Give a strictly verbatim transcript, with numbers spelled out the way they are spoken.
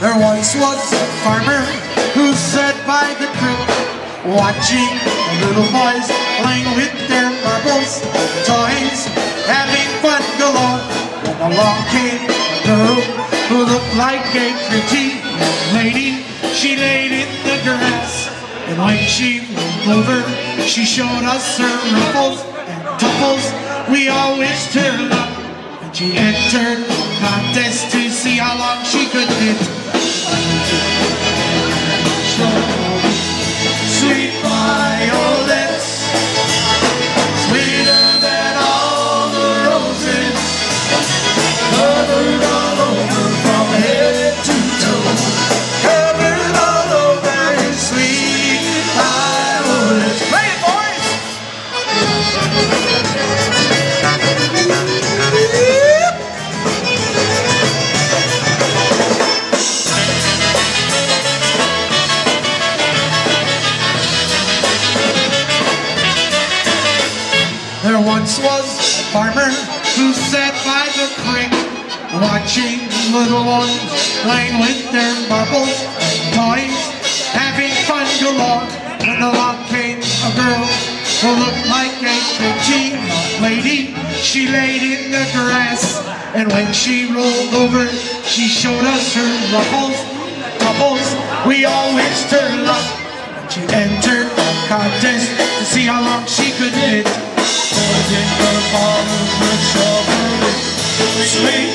There once was a farmer who sat by the creek, watching the little boys playing with their marbles, toys, having fun galore. When along came a girl who looked like a pretty lady. She laid in the grass, and when she rolled over, she showed us her ruffles and tuffles. We all wished her luck, and she entered a contest to see how long she could knit. Sweet violets, sweeter than all the roses, covered all over from head to toe, covered all over in sweet violets. Play it, boys! There once was a farmer who sat by the creek, watching little ones playing with their marbles and toys, having fun galore. When along came a girl who looked like a pretty lady. She laid in the grass, and when she rolled over, she showed us her ruffles, tuffles. We all wished her luck, and she entered a contest to see how long she could knit. In her father's shovel, sweet